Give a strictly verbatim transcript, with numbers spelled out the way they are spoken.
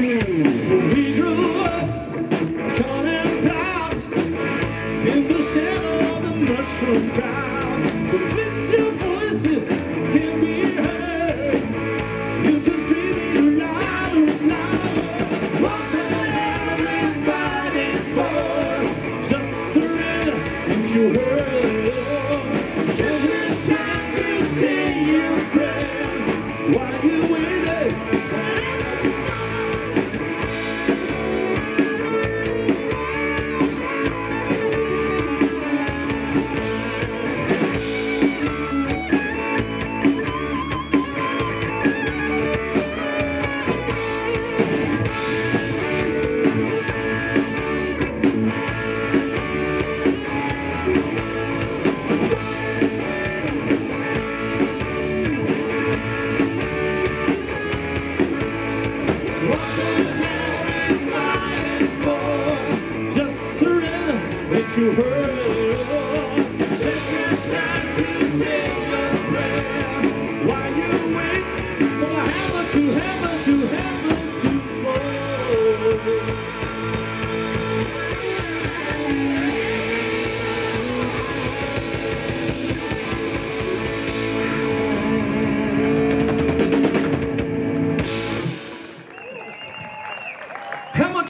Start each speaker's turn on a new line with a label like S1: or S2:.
S1: We grew up tall and proud in the shadow of the mushroom cloud. But with your voices can be heard, you just screaming louder and louder. What the hell are we fighting for? Just surrender and you heard. Every time you say your prayers, while you waiting. You heard